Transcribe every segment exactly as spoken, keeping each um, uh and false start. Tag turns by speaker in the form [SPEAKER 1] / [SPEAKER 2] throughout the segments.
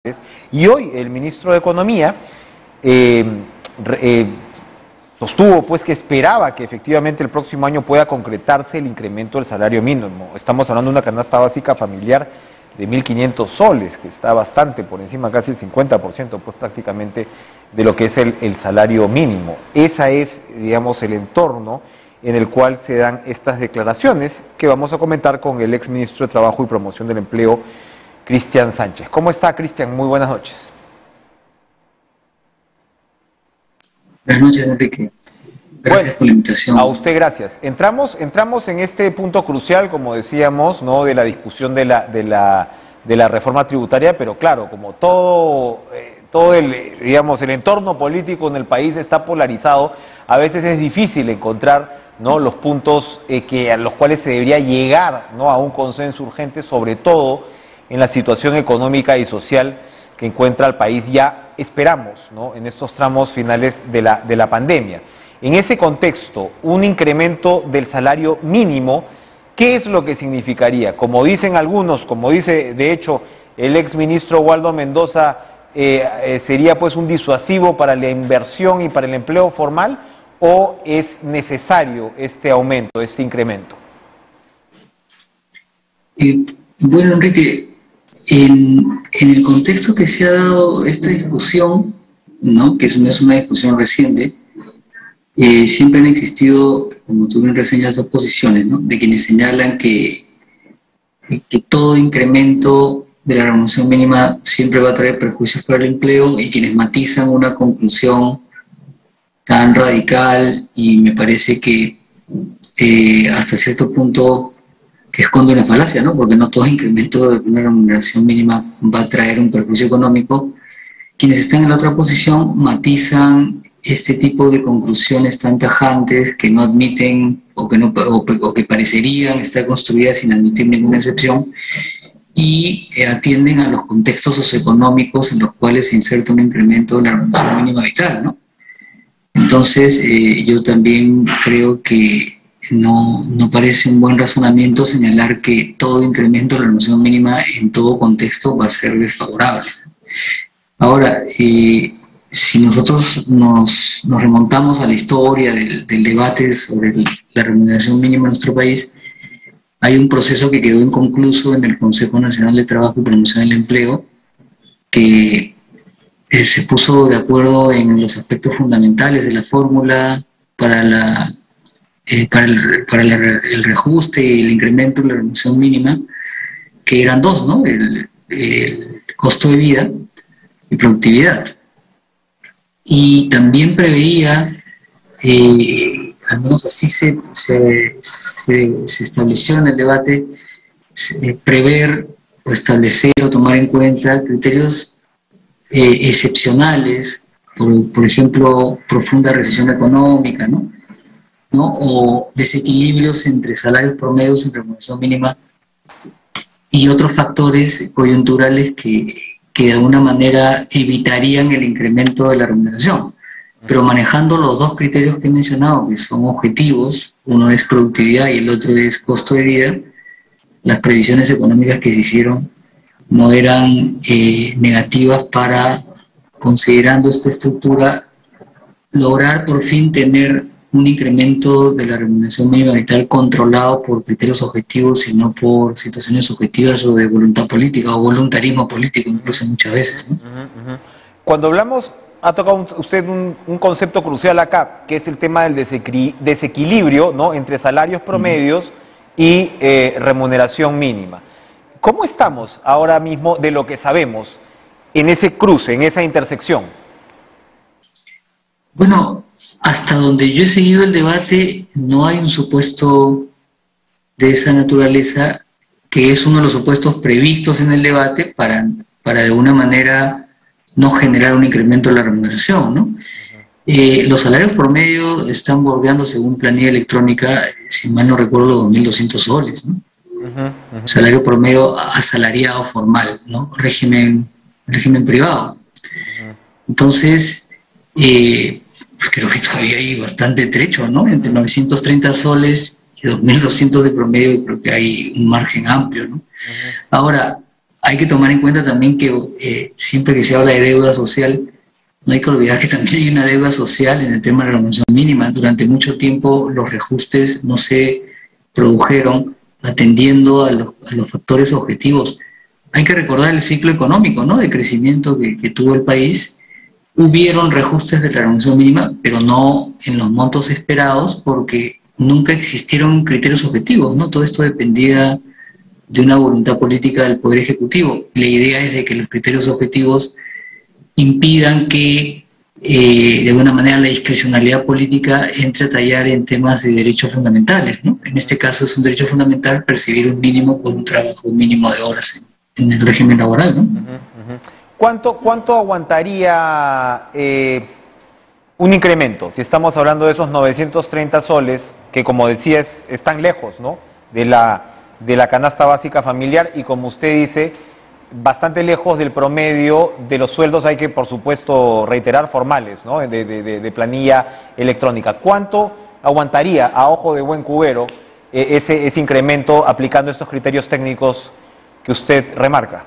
[SPEAKER 1] Y hoy el ministro de Economía eh, eh, sostuvo pues que esperaba que efectivamente el próximo año pueda concretarse el incremento del salario mínimo. Estamos hablando de una canasta básica familiar de mil quinientos soles, que está bastante por encima, casi el cincuenta por ciento pues prácticamente de lo que es el, el salario mínimo. Esa es, digamos, el entorno en el cual se dan estas declaraciones que vamos a comentar con el ex ministro de Trabajo y Promoción del Empleo, Cristian Sánchez. ¿Cómo está, Cristian? Muy buenas noches.
[SPEAKER 2] Buenas noches, Enrique. Gracias
[SPEAKER 1] bueno,
[SPEAKER 2] por la invitación.
[SPEAKER 1] A usted gracias. Entramos, entramos en este punto crucial, como decíamos, ¿no?, de la discusión de la, de la, de la reforma tributaria, pero claro, como todo, eh, todo el, digamos, el entorno político en el país está polarizado, a veces es difícil encontrar, ¿no?, los puntos eh, que, a los cuales se debería llegar, ¿no?, a un consenso urgente, sobre todo en la situación económica y social que encuentra el país ya, esperamos, ¿no?, en estos tramos finales de la, de la pandemia. En ese contexto, un incremento del salario mínimo, ¿qué es lo que significaría? Como dicen algunos, como dice de hecho el ex ministro Waldo Mendoza, eh, eh, ¿sería pues un disuasivo para la inversión y para el empleo formal, o es necesario este aumento, este incremento?
[SPEAKER 2] Eh, bueno, Enrique, en, en el contexto que se ha dado esta discusión, ¿no?, que no es una discusión reciente, eh, siempre han existido, como tú bien reseñas, dos posiciones, ¿no?, de quienes señalan que, que todo incremento de la remuneración mínima siempre va a traer perjuicios para el empleo, y quienes matizan una conclusión tan radical y me parece que eh, hasta cierto punto que esconde una falacia, ¿no?, porque no todo incremento de una remuneración mínima va a traer un perjuicio económico. Quienes están en la otra posición matizan este tipo de conclusiones tan tajantes que no admiten o que, no, o, o que parecerían estar construidas sin admitir ninguna excepción, y eh, atienden a los contextos socioeconómicos en los cuales se inserta un incremento de la remuneración mínima vital, ¿no? Entonces, eh, yo también creo que no, no parece un buen razonamiento señalar que todo incremento de la remuneración mínima en todo contexto va a ser desfavorable. Ahora, eh, si nosotros nos, nos remontamos a la historia del, del debate sobre el, la remuneración mínima en nuestro país, hay un proceso que quedó inconcluso en el Consejo Nacional de Trabajo y Promoción del Empleo, que eh, se puso de acuerdo en los aspectos fundamentales de la fórmula para, la, eh, para, el, para la, el reajuste y el incremento de la remuneración mínima, que eran dos, ¿no?, el, el costo de vida y productividad. Y también preveía, eh, al menos así se, se, se, se estableció en el debate, se, prever o establecer o tomar en cuenta criterios eh, excepcionales, por, por ejemplo, profunda recesión económica, ¿no?, ¿no?, o desequilibrios entre salarios promedios y remuneración mínima, y otros factores coyunturales que que de alguna manera evitarían el incremento de la remuneración, pero manejando los dos criterios que he mencionado, que son objetivos, uno es productividad y el otro es costo de vida. Las previsiones económicas que se hicieron no eran eh, negativas para, considerando esta estructura, lograr por fin tener un incremento de la remuneración mínima vital controlado por criterios objetivos y no por situaciones subjetivas o de voluntad política o voluntarismo político, incluso muchas veces, ¿no?
[SPEAKER 1] Uh-huh, uh-huh. Cuando hablamos, ha tocado un, usted un, un concepto crucial acá, que es el tema del desequil desequilibrio, ¿no?, entre salarios promedios uh-huh. y eh, remuneración mínima. ¿Cómo estamos ahora mismo de lo que sabemos en ese cruce, en esa intersección?
[SPEAKER 2] Bueno, hasta donde yo he seguido el debate, no hay un supuesto de esa naturaleza, que es uno de los supuestos previstos en el debate para, para de alguna manera no generar un incremento de la remuneración, ¿no? Uh-huh. eh, los salarios promedio están bordeando, según planilla electrónica, si mal no recuerdo, los dos mil doscientos soles, ¿no? Uh-huh, uh-huh. Salario promedio asalariado formal, ¿no? Régimen, régimen privado. Uh-huh. Entonces, eh, creo que todavía hay bastante trecho, ¿no?, entre novecientos treinta soles y dos mil doscientos de promedio. Creo que hay un margen amplio, ¿no? Uh-huh. Ahora, hay que tomar en cuenta también que eh, siempre que se habla de deuda social, no hay que olvidar que también hay una deuda social en el tema de la remuneración mínima. Durante mucho tiempo los reajustes no se produjeron atendiendo a los, a los factores objetivos. Hay que recordar el ciclo económico, ¿no?, de crecimiento que, que tuvo el país. Hubieron reajustes de la remuneración mínima, pero no en los montos esperados, porque nunca existieron criterios objetivos, ¿no? Todo esto dependía de una voluntad política del Poder Ejecutivo. La idea es de que los criterios objetivos impidan que, eh, de alguna manera, la discrecionalidad política entre a tallar en temas de derechos fundamentales, ¿no? En este caso es un derecho fundamental percibir un mínimo por un trabajo mínimo de horas en, en el régimen laboral, ¿no?
[SPEAKER 1] Uh-huh, uh-huh. ¿Cuánto, cuánto aguantaría eh, un incremento? Si estamos hablando de esos novecientos treinta soles, que como decía es, están lejos, ¿no?, de la, de la canasta básica familiar, y como usted dice, bastante lejos del promedio de los sueldos, hay que por supuesto reiterar, formales, ¿no?, de, de, de planilla electrónica. ¿Cuánto aguantaría a ojo de buen cubero eh, ese, ese incremento aplicando estos criterios técnicos que usted remarca?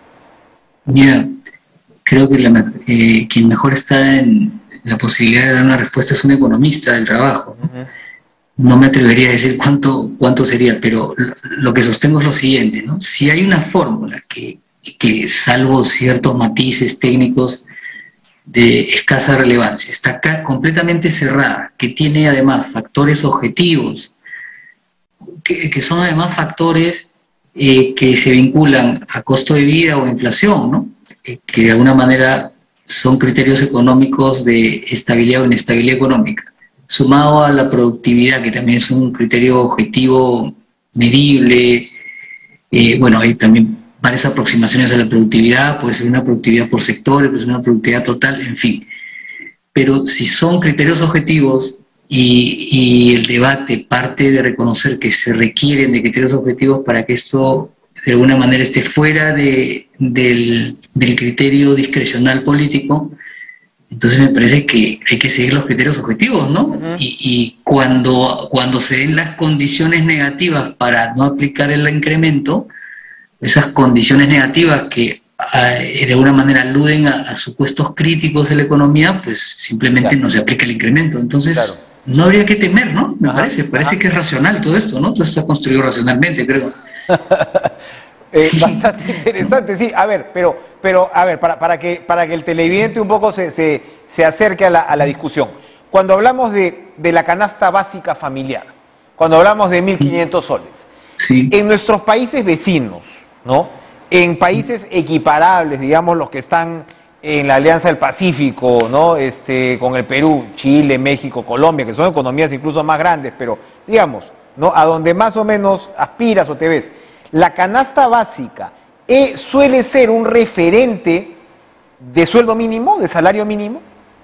[SPEAKER 2] Mira, creo que la, eh, quien mejor está en la posibilidad de dar una respuesta es un economista del trabajo, ¿no? Uh-huh. No me atrevería a decir cuánto, cuánto sería, pero lo, lo que sostengo es lo siguiente, ¿no? Si hay una fórmula que, que, salvo ciertos matices técnicos de escasa relevancia, está acá completamente cerrada, que tiene además factores objetivos, que, que son además factores eh, que se vinculan a costo de vida o inflación, ¿no?, eh, que de alguna manera son criterios económicos de estabilidad o inestabilidad económica, sumado a la productividad, que también es un criterio objetivo medible. Eh, bueno, hay también varias aproximaciones a la productividad, puede ser una productividad por sectores, puede ser una productividad total, en fin. Pero si son criterios objetivos y, y el debate parte de reconocer que se requieren de criterios objetivos para que esto de alguna manera esté fuera de, del, del criterio discrecional político, entonces me parece que hay que seguir los criterios objetivos, ¿no? Uh-huh. y, y cuando, cuando se den las condiciones negativas para no aplicar el incremento, esas condiciones negativas que de alguna manera aluden a, a supuestos críticos de la economía, pues simplemente claro. no se aplica el incremento. Entonces, claro. no habría que temer, ¿no? Me ajá, parece, parece ajá. que es racional todo esto, ¿no? Todo está construido racionalmente, creo.
[SPEAKER 1] eh, bastante interesante, sí. A ver, pero, pero a ver, para, para, que, para que el televidente un poco se, se, se acerque a la, a la discusión. Cuando hablamos de, de la canasta básica familiar, cuando hablamos de mil quinientos soles, sí. en nuestros países vecinos, ¿no?, en países equiparables, digamos, los que están en la Alianza del Pacífico, ¿no?, este, con el Perú, Chile, México, Colombia, que son economías incluso más grandes, pero, digamos, ¿no?, a donde más o menos aspiras o te ves, la canasta básica eh, suele ser un referente de sueldo mínimo, de salario mínimo.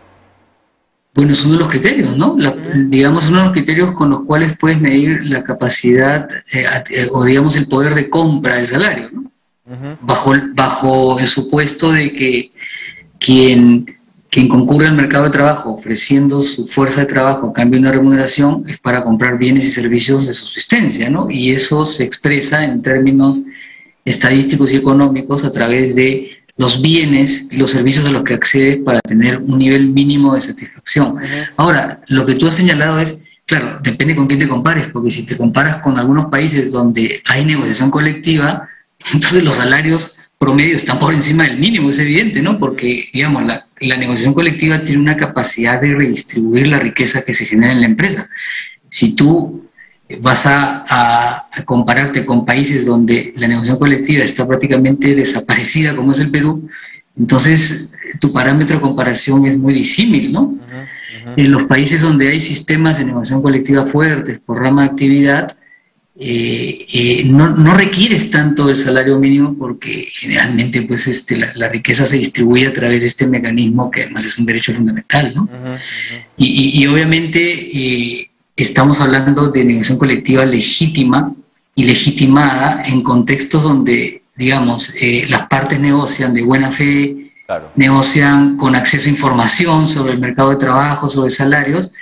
[SPEAKER 2] Bueno, es uno de los criterios, ¿no? La, digamos, uno de los criterios con los cuales puedes medir la capacidad eh, eh, o, digamos, el poder de compra del salario, ¿no? Uh-huh. Bajo, bajo el supuesto de que quien, quien concurre al mercado de trabajo ofreciendo su fuerza de trabajo a cambio de una remuneración es para comprar bienes y servicios de subsistencia, ¿no? Y eso se expresa en términos estadísticos y económicos a través de los bienes y los servicios a los que accedes para tener un nivel mínimo de satisfacción. Uh-huh. Ahora, lo que tú has señalado es, claro, depende con quién te compares, porque si te comparas con algunos países donde hay negociación colectiva, entonces los salarios promedio están por encima del mínimo, es evidente, ¿no? Porque, digamos, la, la negociación colectiva tiene una capacidad de redistribuir la riqueza que se genera en la empresa. Si tú vas a, a, a compararte con países donde la negociación colectiva está prácticamente desaparecida, como es el Perú, entonces tu parámetro de comparación es muy disímil, ¿no? Uh-huh, uh-huh. En los países donde hay sistemas de negociación colectiva fuertes por rama de actividad, Eh, eh, no, no requieres tanto el salario mínimo porque generalmente pues este la, la riqueza se distribuye a través de este mecanismo que además es un derecho fundamental, ¿no? Uh-huh, uh-huh. Y, y, y obviamente eh, estamos hablando de negociación colectiva legítima y legitimada en contextos donde, digamos, eh, las partes negocian de buena fe, claro. negocian con acceso a información sobre el mercado de trabajo, sobre salarios,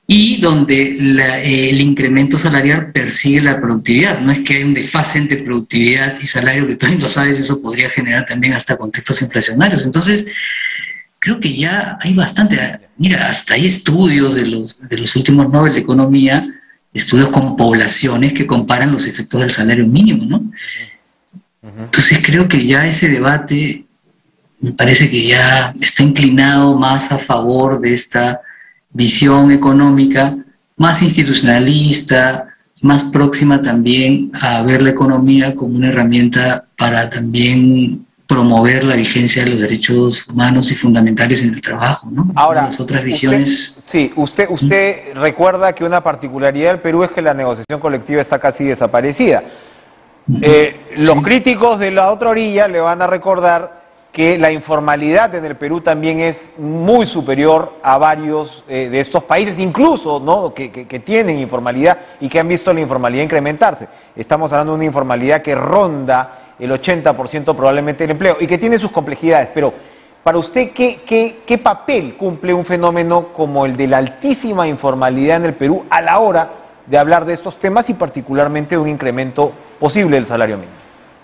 [SPEAKER 2] y donde la, eh, el incremento salarial persigue la productividad. No es que hay un desfase entre productividad y salario, que tú lo sabes, eso podría generar también hasta contextos inflacionarios. Entonces, creo que ya hay bastante, mira, hasta hay estudios de los, de los últimos Nobel de Economía, estudios con poblaciones que comparan los efectos del salario mínimo, ¿no? Entonces creo que ya ese debate me parece que ya está inclinado más a favor de esta visión económica, más institucionalista, más próxima también a ver la economía como una herramienta para también promover la vigencia de los derechos humanos y fundamentales en el trabajo, ¿no?
[SPEAKER 1] Ahora,
[SPEAKER 2] las otras visiones...
[SPEAKER 1] Usted, sí, usted, usted ¿Mm? recuerda que una particularidad del Perú es que la negociación colectiva está casi desaparecida. Eh, los sí. críticos de la otra orilla le van a recordar que la informalidad en el Perú también es muy superior a varios eh, de estos países, incluso ¿no? que, que, que tienen informalidad y que han visto la informalidad incrementarse. Estamos hablando de una informalidad que ronda el ochenta por ciento probablemente del empleo y que tiene sus complejidades, pero para usted, ¿qué, qué, qué papel cumple un fenómeno como el de la altísima informalidad en el Perú a la hora de hablar de estos temas y particularmente de un incremento posible del salario mínimo?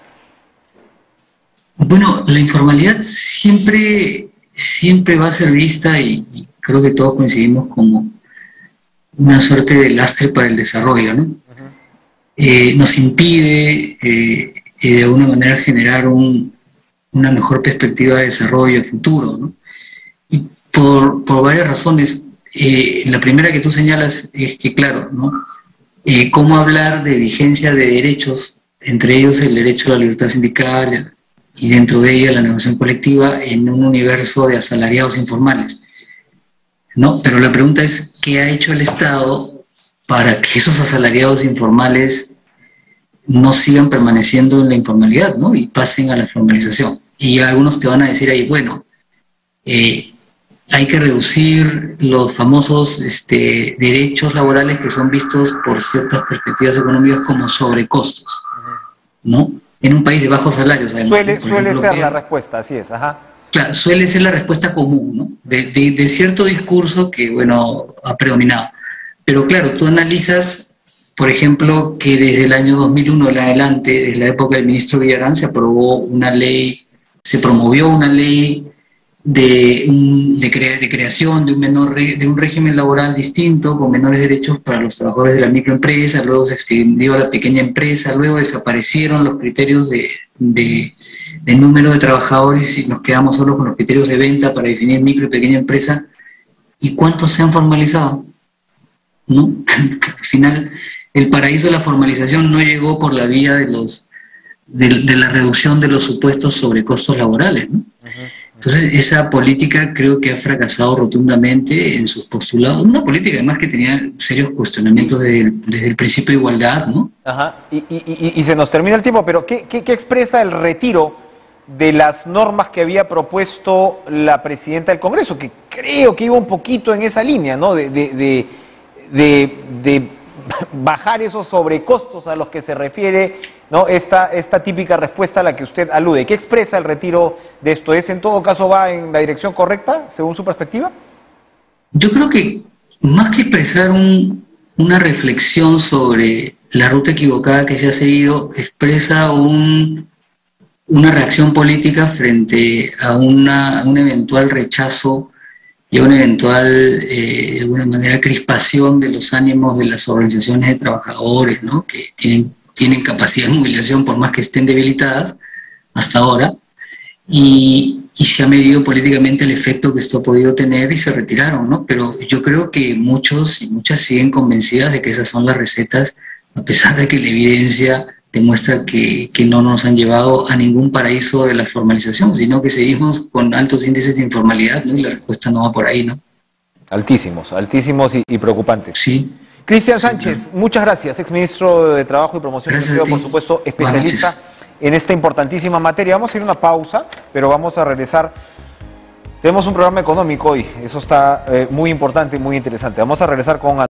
[SPEAKER 2] Bueno, la informalidad siempre, siempre va a ser vista, y, y creo que todos coincidimos, como una suerte de lastre para el desarrollo, ¿no? Uh-huh. eh, nos impide eh, eh, de alguna manera generar un, una mejor perspectiva de desarrollo futuro, ¿no? Y por, por varias razones. Eh, la primera que tú señalas es que, claro, ¿no? Eh, cómo hablar de vigencia de derechos, entre ellos el derecho a la libertad sindical y dentro de ella la negociación colectiva, en un universo de asalariados informales, ¿no? Pero la pregunta es, ¿qué ha hecho el Estado para que esos asalariados informales no sigan permaneciendo en la informalidad, ¿no? Y pasen a la formalización? Y algunos te van a decir ahí, bueno, eh, hay que reducir los famosos este, derechos laborales que son vistos por ciertas perspectivas económicas como sobrecostos, ¿no? En un país de bajos salarios, además.
[SPEAKER 1] Suele, suele ejemplo, ser que, la respuesta, así es, ajá.
[SPEAKER 2] Claro, suele ser la respuesta común, ¿no? De, de, de cierto discurso que, bueno, ha predominado. Pero claro, tú analizas, por ejemplo, que desde el año dos mil uno en adelante, desde la época del ministro Villarán, se aprobó una ley, se promovió una ley de, un, de, crea, de creación de un, menor re, de un régimen laboral distinto, con menores derechos para los trabajadores de la microempresa, luego se extendió a la pequeña empresa, luego desaparecieron los criterios de, de, de número de trabajadores y nos quedamos solo con los criterios de venta para definir micro y pequeña empresa. ¿Y cuántos se han formalizado? ¿No? Al final, el paraíso de la formalización no llegó por la vía de, los, de, de la reducción de los supuestos sobrecostos laborales, ¿no? Uh-huh. Entonces, esa política creo que ha fracasado rotundamente en sus postulados. Una política, además, que tenía serios cuestionamientos desde el, desde el principio de igualdad, ¿no?
[SPEAKER 1] Ajá, y, y, y, y se nos termina el tiempo, pero ¿qué, qué, qué expresa el retiro de las normas que había propuesto la presidenta del Congreso? Que creo que iba un poquito en esa línea, ¿no? De, de, de, de, de bajar esos sobrecostos a los que se refiere, ¿no? Esta, esta típica respuesta a la que usted alude. ¿Qué expresa el retiro de esto? ¿Es en todo caso va en la dirección correcta, según su perspectiva?
[SPEAKER 2] Yo creo que más que expresar un, una reflexión sobre la ruta equivocada que se ha seguido, expresa un, una reacción política frente a, una, a un eventual rechazo y a una eventual, eh, de alguna manera, crispación de los ánimos de las organizaciones de trabajadores, ¿no? Que tienen tienen capacidad de movilización por más que estén debilitadas hasta ahora, y, y se ha medido políticamente el efecto que esto ha podido tener y se retiraron, ¿no? Pero yo creo que muchos y muchas siguen convencidas de que esas son las recetas, a pesar de que la evidencia demuestra que, que no nos han llevado a ningún paraíso de la formalización, sino que seguimos con altos índices de informalidad, ¿no? Y la respuesta no va por ahí, ¿no?
[SPEAKER 1] Altísimos, altísimos y, y preocupantes.
[SPEAKER 2] Sí.
[SPEAKER 1] Cristian Sánchez, muchas gracias, exministro de Trabajo y Promoción Productiva, por supuesto, especialista en esta importantísima materia. Vamos a ir a una pausa, pero vamos a regresar. Tenemos un programa económico hoy, eso está eh, muy importante y muy interesante. Vamos a regresar con